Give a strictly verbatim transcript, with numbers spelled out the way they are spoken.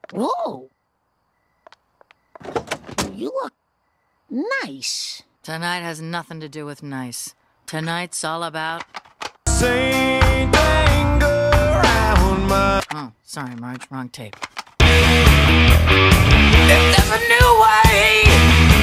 Whoa. You look nice. Tonight has nothing to do with nice. Tonight's all about... Saint anger around my... Oh, sorry, Marge. Wrong tape. If there's a new way